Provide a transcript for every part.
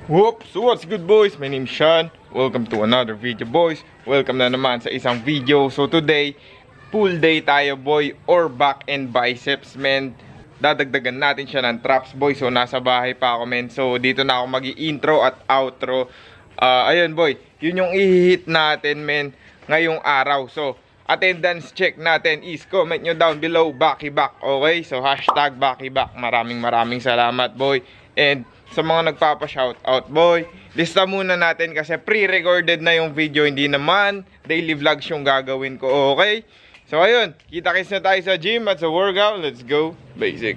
Whoops! What's good, boys? My name is Sean. Welcome to another video, boys. Welcome na naman sa isang video. So today, full day tayo, boy, or back and biceps, men. Dadagdagan natin siya ng traps, boy. So nasa bahay pa ako, men. So dito na ako mag-i-intro at outro. Ayun, boy, yun yung i-hit natin, men, ngayong araw. So attendance check natin is comment nyo down below, Baki Back. Okay? So hashtag Baki Back. Maraming salamat, boy. And sa mga nagpapa-shoutout, boy, lista muna natin kasi pre-recorded na yung video, hindi naman daily vlogs yung gagawin ko, okay? So ayun, kita-kits na tayo sa gym at sa workout. Let's go, basic.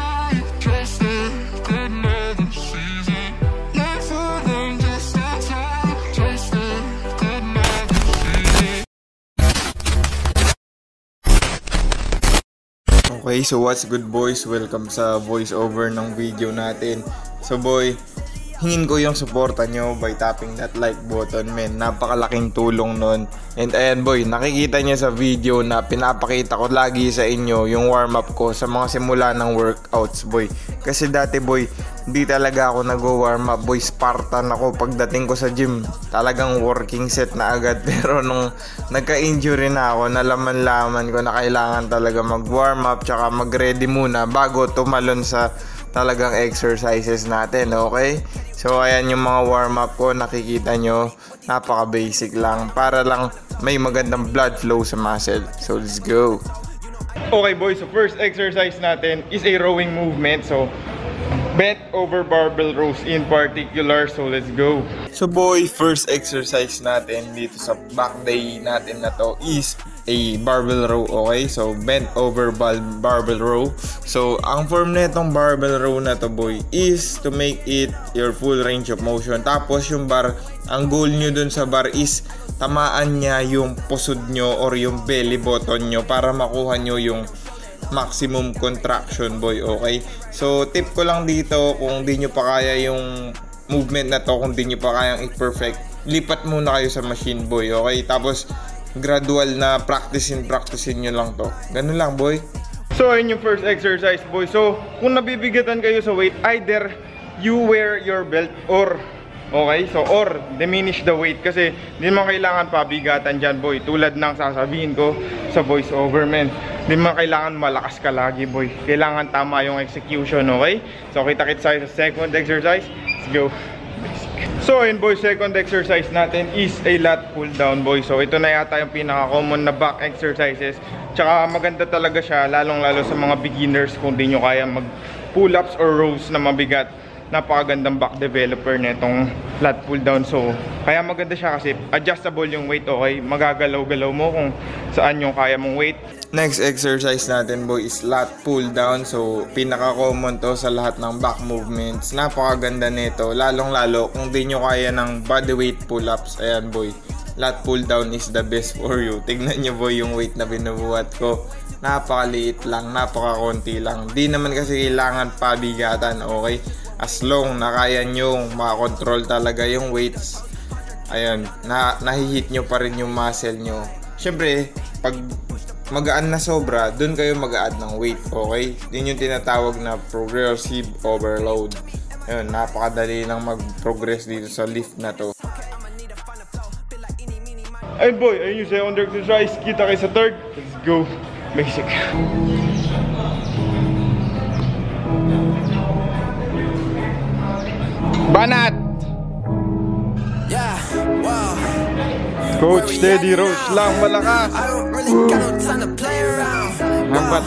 Okay, so what's good, boys? Welcome sa voiceover ng video natin. So boy, hingin ko yung suporta nyo by tapping that like button, men. Napakalaking tulong nun. And ayan, boy, nakikita nyo sa video na pinapakita ko lagi sa inyo yung warm up ko sa mga simula ng workouts, boy. Kasi dati, boy, hindi talaga ako nag-warm up, boy. Spartan ako pagdating ko sa gym. Talagang working set na agad. Pero nung nagka-injury na ako, nalaman-laman ko na kailangan talaga mag-warm up tsaka mag-ready muna bago tumalon sa talagang exercises natin, okay? So ayan yung mga warm up ko, nakikita nyo, napaka basic lang para lang may magandang blood flow sa muscle. So let's go. Okay, boys, so first exercise natin is a rowing movement. So bent over barbell rows in particular. So let's go. So boy, first exercise natin dito sa back day natin na to is a barbell row, okay? So bent over barbell row. So ang form na itong barbell row na to, boy, is to make it your full range of motion. Tapos yung bar, ang goal nyo dun sa bar is tamaan niya yung pusod nyo or yung belly button nyo para makuha nyo yung maximum contraction, boy, okay? So tip ko lang dito, kung di nyo pa kaya yung movement na to, kung di nyo pa kayang i-perfect, lipat muna kayo sa machine, boy, okay? Tapos gradual na practicein nyo lang to. Ganun lang, boy. So ayun yung first exercise, boy. So kung nabibigatan kayo sa weight, either you wear your belt or or diminish the weight kasi hindi mo kailangan pabigatan dyan, boy. Tulad ng sasabihin ko sa voice over, men, hindi mo kailangan malakas ka lagi, boy. Kailangan tama yung execution, okay? So kita-kits tayo sa second exercise. Let's go. So ayun, boy, second exercise natin is a lat pull down, boy. So ito na yata yung pinaka-common na back exercises. Tsaka maganda talaga siya, lalong-lalo sa mga beginners kung di nyo kaya mag pull-ups or rows na mabigat. Napakagandang back developer na itong lat pull down. So kaya maganda siya kasi adjustable yung weight, okay? Magagalaw-galaw mo kung saan yung kaya mong weight. Next exercise natin, boy, is lat pull down. So pinaka-common to sa lahat ng back movements. Napakaganda nito, lalong-lalo kung di nyo kaya ng bodyweight pull-ups. Ayan, boy, lat pull down is the best for you. Tignan nyo, boy, yung weight na binubuhat ko. Napakaliit lang, napakakonti lang. Di naman kasi kailangan pabigatan, okay? As long na kaya nyo makakontrol talaga yung weights, ayun, nahihit nyo pa rin yung muscle nyo. Siyempre, pag magaan na sobra, dun kayo mag-a-add ng weight, okay? Yun yung tinatawag na progressive overload. Ayun, napakadali lang mag-progress dito sa lift na to. Ayun, boy, ayun yung second exercise. Kita kayo sa third. Let's go. Basic. Banat! Yeah, wow. Coach Teddy Roach lang, malakas. Hambat.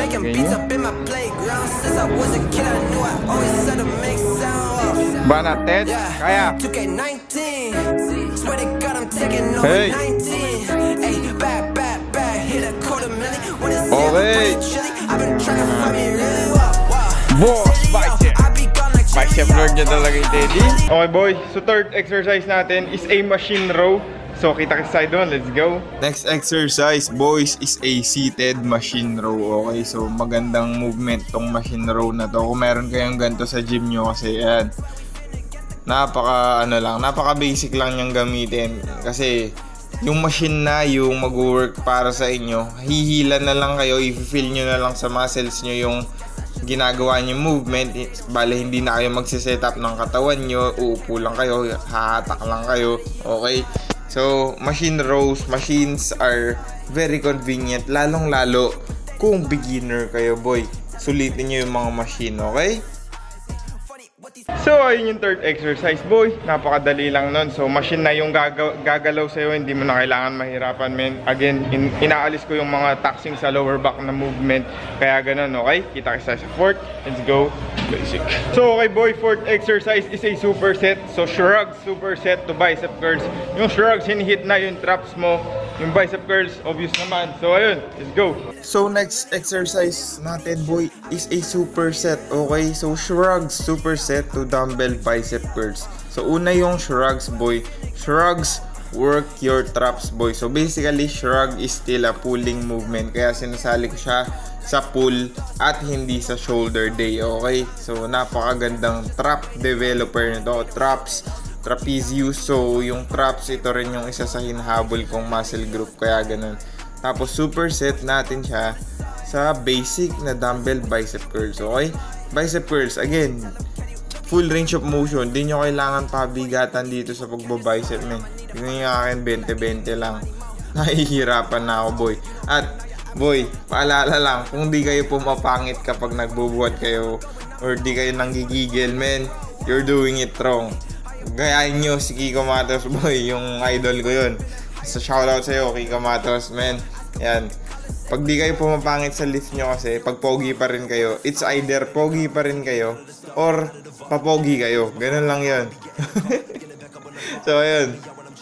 Banat, Ted, kaya. Hey. Okay. Boss, bicep. Bicep Lord niya talaga yung Teddy. Okay, boy, so third exercise natin is a machine row. So kita-kits tayo doon, let's go. Next exercise, boys, is a seated machine row. Okay, so magandang movement tong machine row na to. Kung meron kayong ganito sa gym nyo, kasi ayan, napaka basic lang niyang gamitin. Kasi yung machine na yung mag-work para sa inyo, hihila na lang kayo, i-feel nyo na lang sa muscles nyo yung ginagawa nyo movement, bale hindi na kayo magsiset up ng katawan nyo, uupo lang kayo, hahatak lang kayo, okay? So, machine rows, machines are very convenient, lalong lalo kung beginner kayo, boy. Sulitin nyo yung mga machine, okay? So, ayun yung third exercise, boy. Napakadali lang nun. So, machine na yung gagalaw sa'yo. Hindi mo na kailangan mahirapan, men. Again, inaalis ko yung mga taxing sa lower back na movement. Kaya ganun, okay? Kita kita sa fourth. Let's go. Basic. So, okay, boy. Fourth exercise is a superset. So, shrugs, superset to bicep curls. Yung shrugs, hinihit na yung traps mo. Yung bicep curls, obvious naman. So, ayun. Let's go. So, next exercise natin, boy, is a superset. Okay? So, shrugs, superset to dumbbell bicep curls. So, una yung shrugs, boy. Shrugs, work your traps, boy. So, basically, shrug is still a pulling movement. Kaya sinasali ko siya sa pull at hindi sa shoulder day. Okay? So, napakagandang trap developer nito. Traps, trapezius. So, yung traps, ito rin yung isa sa hinahabol kong muscle group. Kaya ganun. Tapos, superset natin siya sa basic na dumbbell bicep curls. Okay? Bicep curls, again, full range of motion. Di nyo kailangan pabigatan dito sa pagbabicep, men. Tingnan nyo akin, 20-20 lang. Nahihirapan na ako, boy. At, boy, paalala lang, kung di kayo pumapangit kapag nagbubuhat kayo or di kayo nanggigigil, men, you're doing it wrong. Gayahin nyo si Kiko Matos, boy. Yung idol ko yun. So, shoutout sa'yo, Kiko Matos, men. Yan. Pag di kayo pumapangit sa lift nyo kasi, pag pogi pa rin kayo, it's either pogi pa rin kayo or papogi kayo. Ganun lang yun. So, ayun.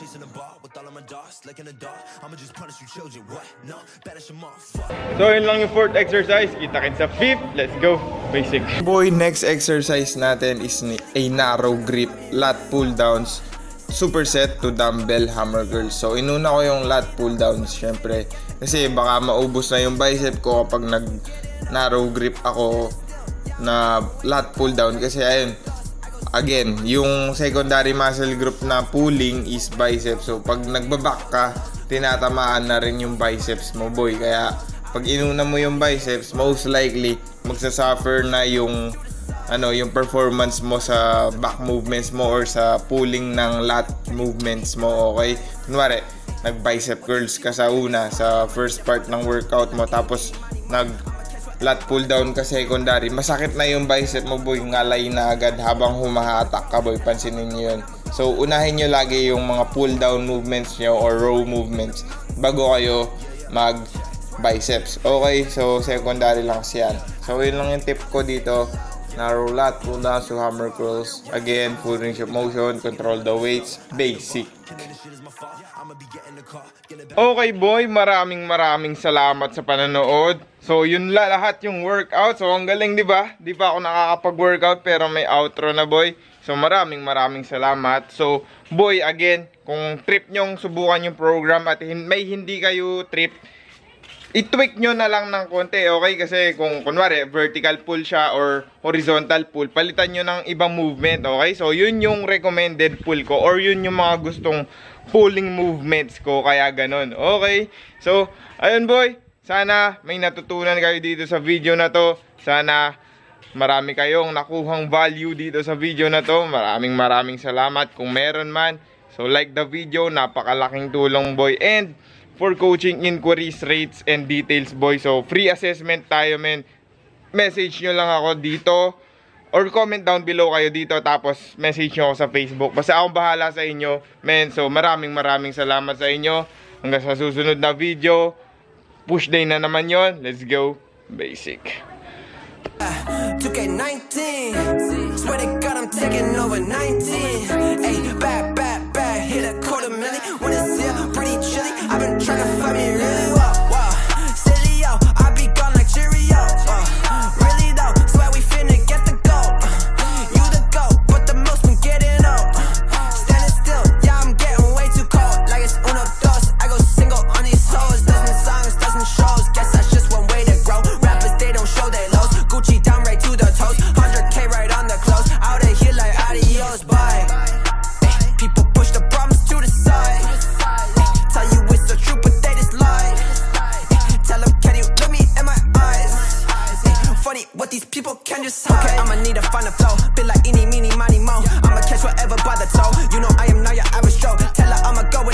So, yun lang yung fourth exercise. Kita-kin sa fifth. Let's go. Basic. Boy, next exercise natin is a narrow grip lat pull downs. Superset to dumbbell hammer curls. So, inuna ko yung lat pull downs, syempre. Kasi baka maubos na yung bicep ko kapag nag-narrow grip ako na lat pull down. Kasi, ayun, again, yung secondary muscle group na pulling is biceps. So, pag nagbaback ka, tinatamaan na rin yung biceps mo, boy. Kaya, pag inuna mo yung biceps, most likely, magsasuffer na yung yung performance mo sa back movements mo or sa pulling ng lat movements mo, okay? Kunwari, nag-bicep curls ka sa una, sa first part ng workout mo, tapos nag-lat pull down ka secondary, masakit na yung bicep mo, boy, ngalay na agad habang humahatak ka, boy, pansinin nyo yun. So, unahin nyo lagi yung mga pull down movements nyo or row movements bago kayo mag-biceps, okay? So, secondary lang siyan. So, yun lang yung tip ko dito. Narrow lat, pull down to hammer curls. Again, full range of motion, control the weights, basic. Okay, boy, maraming salamat sa panonood. So, yun lahat yung workout. So, ang galing, di ba? Di pa ako nakakapag-workout pero may outro na, boy. So, maraming salamat. So, boy, again, kung trip nyong subukan yung program at may hindi kayo trip, i-tweak nyo na lang ng konti, okay? Kasi kung kunwari vertical pull siya or horizontal pull, palitan nyo ng ibang movement, okay? So, yun yung recommended pull ko or yun yung mga gustong pulling movements ko, kaya ganun, okay? So, ayun, boy, sana may natutunan kayo dito sa video na to. Sana marami kayong nakuhang value dito sa video na to. Maraming salamat kung meron man. So, like the video, napakalaking tulong, boy. And for coaching inquiries, rates, and details, boy. So, free assessment tayo, men. Message nyo lang ako dito. Or comment down below kayo dito. Tapos, message nyo ako sa Facebook. Basta akong bahala sa inyo, men. So, maraming salamat sa inyo. Hanggang sa susunod na video. Push day na naman yon. Let's go. Basic. 2K19. Swear to God, I'm taking over 19.